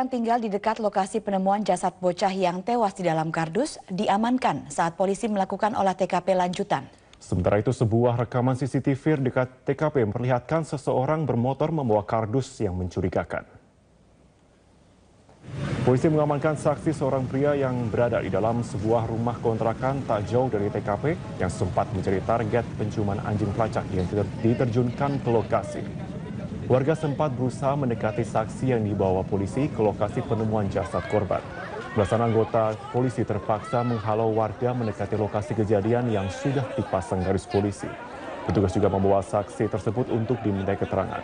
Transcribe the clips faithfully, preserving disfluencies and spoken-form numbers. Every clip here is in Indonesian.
Tinggal di dekat lokasi penemuan jasad bocah yang tewas di dalam kardus diamankan saat polisi melakukan olah T K P lanjutan. Sementara itu, sebuah rekaman C C T V dekat T K P memperlihatkan seseorang bermotor membawa kardus yang mencurigakan. Polisi mengamankan saksi seorang pria yang berada di dalam sebuah rumah kontrakan tak jauh dari T K P yang sempat menjadi target penciuman anjing pelacak yang diterjunkan ke lokasi. Warga sempat berusaha mendekati saksi yang dibawa polisi ke lokasi penemuan jasad korban. Belasan anggota polisi terpaksa menghalau warga mendekati lokasi kejadian yang sudah dipasang garis polisi. Petugas juga membawa saksi tersebut untuk dimintai keterangan.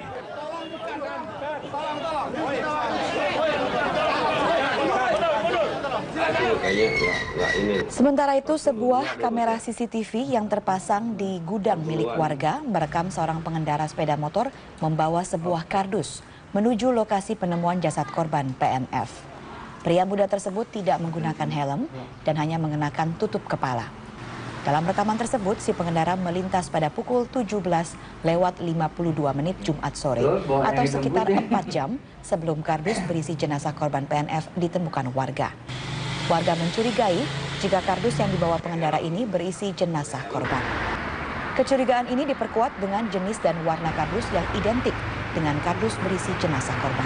Sementara itu, sebuah kamera C C T V yang terpasang di gudang milik warga merekam seorang pengendara sepeda motor membawa sebuah kardus menuju lokasi penemuan jasad korban P N F. Pria muda tersebut tidak menggunakan helm dan hanya mengenakan tutup kepala. Dalam rekaman tersebut, si pengendara melintas pada pukul tujuh belas lewat lima puluh dua menit Jumat sore atau sekitar empat jam sebelum kardus berisi jenazah korban P N F ditemukan warga. Warga mencurigai jika kardus yang dibawa pengendara ini berisi jenazah korban. Kecurigaan ini diperkuat dengan jenis dan warna kardus yang identik dengan kardus berisi jenazah korban.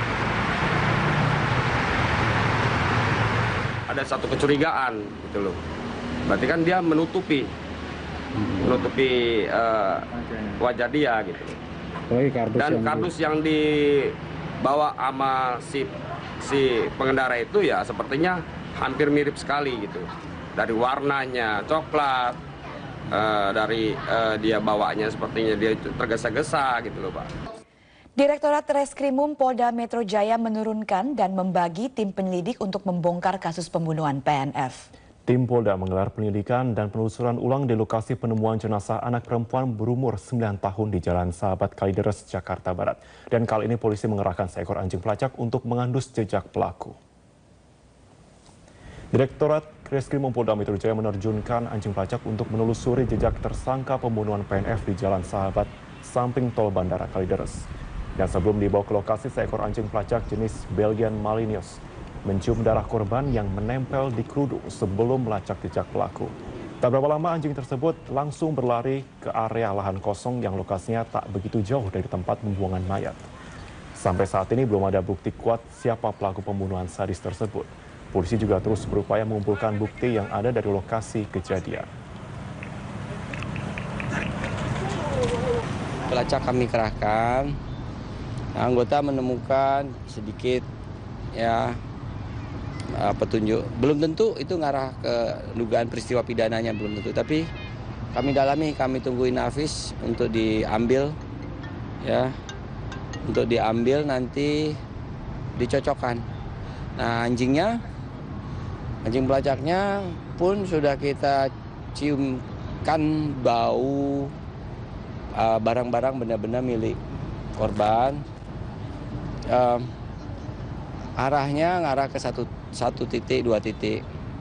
Ada satu kecurigaan gitu loh. Berarti kan dia menutupi menutupi uh, wajah dia gitu loh. Dan kardus yang dibawa sama si si pengendara itu ya sepertinya hampir mirip sekali gitu. Dari warnanya coklat, uh, dari uh, dia bawanya sepertinya dia tergesa-gesa gitu loh, Pak. Direktorat Reskrimum Polda Metro Jaya menurunkan dan membagi tim penyelidik untuk membongkar kasus pembunuhan P N F. Tim Polda menggelar penyelidikan dan penelusuran ulang di lokasi penemuan jenazah anak perempuan berumur sembilan tahun di Jalan Sahabat Kalideres, Jakarta Barat. Dan kali ini polisi mengerahkan seekor anjing pelacak untuk mengandus jejak pelaku. Direktorat Reskrimum Polda Metro Jaya menerjunkan anjing pelacak untuk menelusuri jejak tersangka pembunuhan P N F di Jalan Sahabat, samping tol Bandara Kalideres. Dan sebelum dibawa ke lokasi, seekor anjing pelacak jenis Belgian Malinois mencium darah korban yang menempel di kerudung sebelum melacak jejak pelaku. Tak berapa lama anjing tersebut langsung berlari ke area lahan kosong yang lokasinya tak begitu jauh dari tempat pembuangan mayat. Sampai saat ini belum ada bukti kuat siapa pelaku pembunuhan sadis tersebut. Polisi juga terus berupaya mengumpulkan bukti yang ada dari lokasi kejadian. Pelacak kami kerahkan, anggota menemukan sedikit ya petunjuk. Belum tentu itu ngarah ke dugaan peristiwa pidananya, belum tentu. Tapi kami dalami, kami tungguin Hafiz untuk diambil, ya, untuk diambil nanti dicocokkan. Nah anjingnya, anjing pelacaknya pun sudah kita ciumkan bau barang-barang uh, benda-benda milik korban. Uh, arahnya ngarah ke satu, satu titik, dua titik.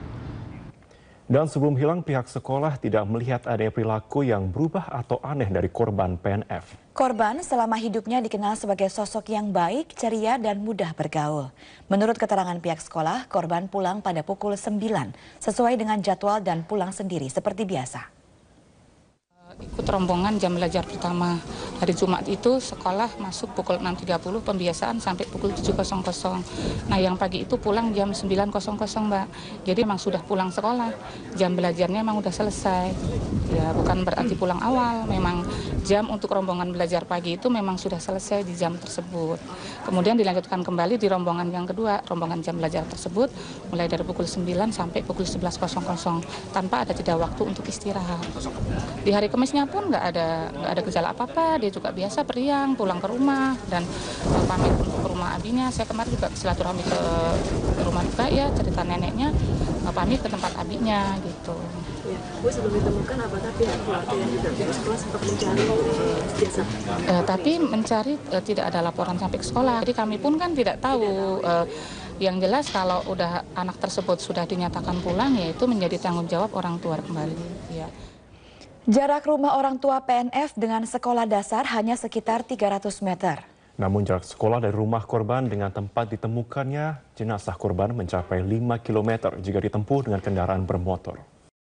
Dan sebelum hilang, pihak sekolah tidak melihat adanya perilaku yang berubah atau aneh dari korban P N F. Korban selama hidupnya dikenal sebagai sosok yang baik, ceria, dan mudah bergaul. Menurut keterangan pihak sekolah, korban pulang pada pukul sembilan, sesuai dengan jadwal dan pulang sendiri seperti biasa. Ikut rombongan jam belajar pertama. Hari Jumat itu sekolah masuk pukul enam tiga puluh, pembiasaan sampai pukul tujuh. Nah yang pagi itu pulang jam sembilan, Mbak. Jadi memang sudah pulang sekolah, jam belajarnya memang udah selesai. Ya bukan berarti pulang awal, memang jam untuk rombongan belajar pagi itu memang sudah selesai di jam tersebut. Kemudian dilanjutkan kembali di rombongan yang kedua, rombongan jam belajar tersebut mulai dari pukul sembilan sampai pukul sebelas tanpa ada jeda waktu untuk istirahat. Di hari Kamisnya pun nggak ada nggak ada gejala apa-apa, dia juga biasa periang pulang ke rumah dan uh, pamit untuk ke rumah abinya. Saya kemarin juga silaturahmi ke, ke rumah juga ya, cerita neneknya, uh, pamit ke tempat abinya gitu. Ya, Bu, sebelum ditemukan apakah pihak keluarga yang juga pihak sekolah sempat mencari uh, jasad? Uh, tapi mencari uh, tidak ada laporan sampai ke sekolah. Jadi kami pun kan tidak tahu. Uh, yang jelas kalau udah anak tersebut sudah dinyatakan pulang, ya itu menjadi tanggung jawab orang tua kembali. Ya. Jarak rumah orang tua P N F dengan sekolah dasar hanya sekitar tiga ratus meter. Namun jarak sekolah dari rumah korban dengan tempat ditemukannya jenazah korban mencapai lima kilometer jika ditempuh dengan kendaraan bermotor.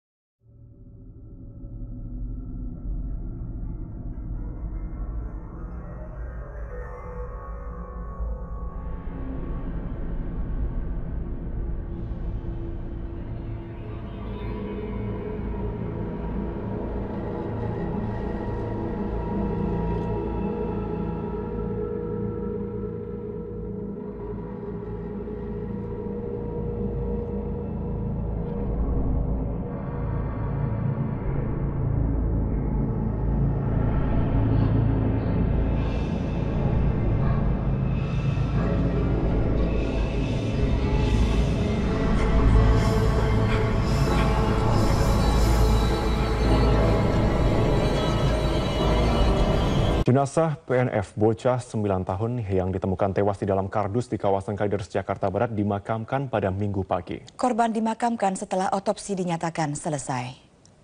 Jenazah P N F bocah sembilan tahun yang ditemukan tewas di dalam kardus di kawasan Kalideres, Jakarta Barat dimakamkan pada Minggu pagi. Korban dimakamkan setelah otopsi dinyatakan selesai.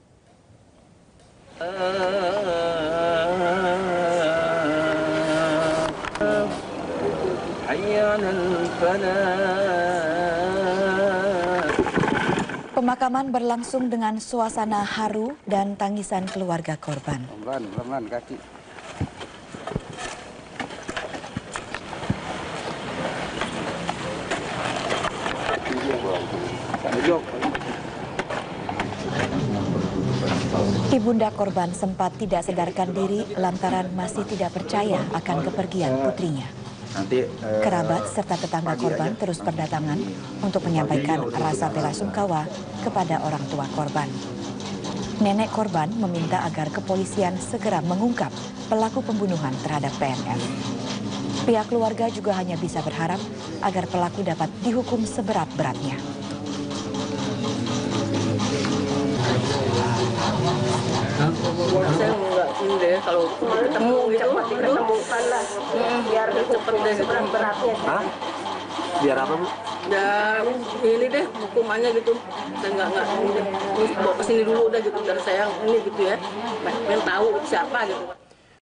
Pemakaman berlangsung dengan suasana haru dan tangisan keluarga korban. Pelan-pelan kaki. Ibunda korban sempat tidak sadarkan diri lantaran masih tidak percaya akan kepergian putrinya. Kerabat serta tetangga korban terus berdatangan untuk menyampaikan rasa bela sungkawa kepada orang tua korban. Nenek korban meminta agar kepolisian segera mengungkap pelaku pembunuhan terhadap P N F. Pihak keluarga juga hanya bisa berharap agar pelaku dapat dihukum seberat-beratnya. Saya nggak ini deh kalau ketemu gitu, cepat diketemukan lah, biar cepet deh seberat-beratnya. Hah? Biar apa, Bu? Ya ini deh hukumannya gitu. Saya nggak nggak ini deh, bawa ke sini dulu udah gitu, dan saya ini gitu ya, pengen tahu siapa gitu.